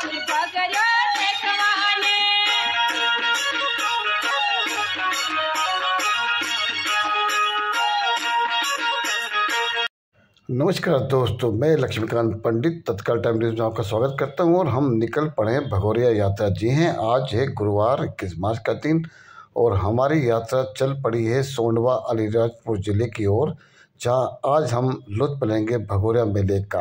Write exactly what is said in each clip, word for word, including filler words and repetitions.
नमस्कार दोस्तों, मैं लक्ष्मीकांत पंडित तत्काल टाइम न्यूज़ में आपका स्वागत करता हूं और हम निकल पड़े हैं भगोरिया यात्रा। जी हैं, आज है गुरुवार इक्कीस मार्च का दिन और हमारी यात्रा चल पड़ी है सोंडवा अलीराजपुर ज़िले की ओर, जहां आज हम लुत्फ लेंगे भगोरिया मेले का।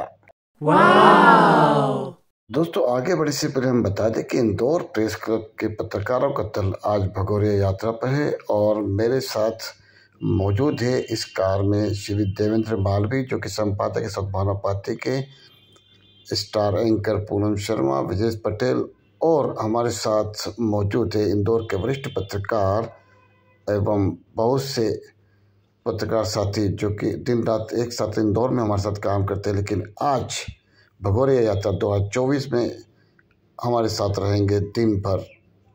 वाव! दोस्तों, आगे बढ़ने से पहले हम बता दें कि इंदौर प्रेस क्लब के पत्रकारों का दल आज भगोरिया यात्रा पर है और मेरे साथ मौजूद है इस कार में श्री देवेंद्र मालवी, जो कि संपादक है सद्भावना पार्टी के, स्टार एंकर पूनम शर्मा, विजय पटेल और हमारे साथ मौजूद है इंदौर के वरिष्ठ पत्रकार एवं बहुत से पत्रकार साथी जो कि दिन रात एक साथ इंदौर में हमारे साथ काम करते हैं, लेकिन आज भगोरिया यात्रा दो हज़ार चौबीस में हमारे साथ रहेंगे दिन भर।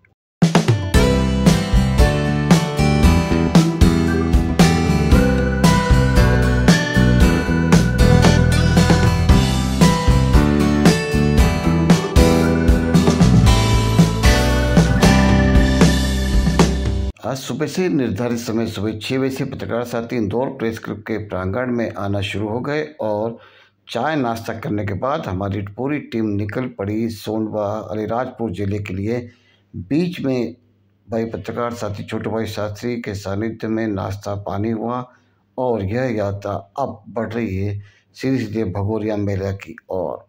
आज सुबह से निर्धारित समय सुबह छः बजे से पत्रकार साथी इंदौर प्रेस क्लब के प्रांगण में आना शुरू हो गए और चाय नाश्ता करने के बाद हमारी पूरी टीम निकल पड़ी सोंडवा अलीराजपुर ज़िले के लिए। बीच में भाई पत्रकार साथी छोटे भाई शास्त्री के सानिध्य में नाश्ता पानी हुआ और यह यात्रा अब बढ़ रही है सीधे सीधे भगोरिया मेला की ओर।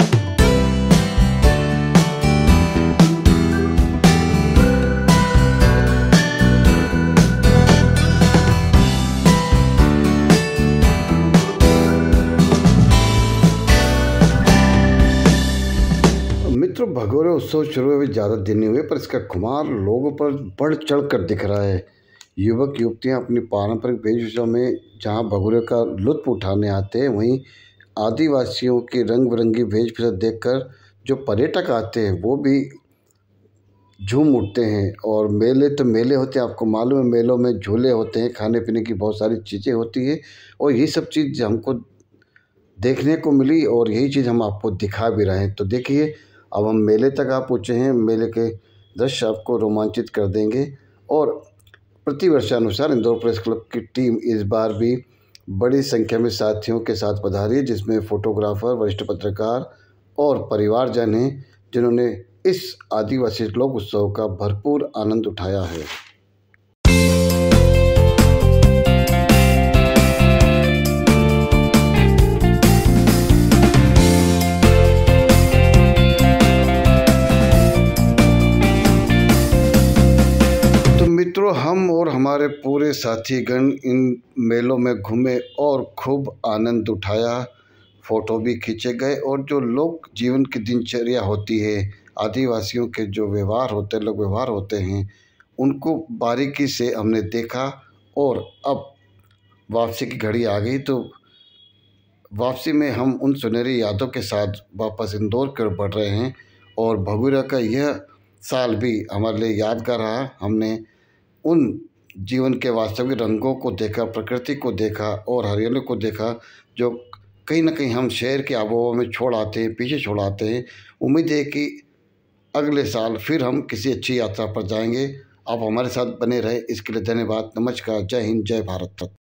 मित्रों, भगोरिया उत्सव शुरू हुए ज़्यादा दिन नहीं हुए, पर इसका खुमार लोगों पर बढ़ चढ़ कर दिख रहा है। युवक युवतियां अपनी पारंपरिक वेशभूषा में जहां भगोरिया का लुत्फ उठाने आते हैं, वहीं आदिवासियों की रंग बिरंगी वेशभूषा देखकर जो पर्यटक आते हैं वो भी झूम उठते हैं। और मेले तो मेले होते हैं, आपको मालूम है, मेलों में झूले होते हैं, खाने पीने की बहुत सारी चीज़ें होती है और यही सब चीज़ हमको देखने को मिली और यही चीज़ हम आपको दिखा भी रहे हैं। तो देखिए, अब हम मेले तक आ पहुँचे हैं। मेले के दृश्य आपको रोमांचित कर देंगे और प्रतिवर्षानुसार इंदौर प्रेस क्लब की टीम इस बार भी बड़ी संख्या में साथियों के साथ पधारी है, जिसमें फोटोग्राफर, वरिष्ठ पत्रकार और परिवारजन हैं, जिन्होंने इस आदिवासी लोक उत्सव का भरपूर आनंद उठाया है। मित्रों, हम और हमारे पूरे साथीगण इन मेलों में घूमे और खूब आनंद उठाया, फ़ोटो भी खींचे गए और जो लोक जीवन की दिनचर्या होती है, आदिवासियों के जो व्यवहार होते लोग व्यवहार होते हैं, उनको बारीकी से हमने देखा। और अब वापसी की घड़ी आ गई, तो वापसी में हम उन सुनहरी यादों के साथ वापस इंदौर की ओर बढ़ रहे हैं और भगोरिया का यह साल भी हमारे लिए यादगार रहा। हमने उन जीवन के वास्तविक रंगों को देखा, प्रकृति को देखा और हरियाली को देखा, जो कहीं ना कहीं हम शहर के आबोहवा में छोड़ आते हैं, पीछे छोड़ आते हैं। उम्मीद है कि अगले साल फिर हम किसी अच्छी यात्रा पर जाएंगे। आप हमारे साथ बने रहे, इसके लिए धन्यवाद। नमस्कार, जय हिंद, जय भारत।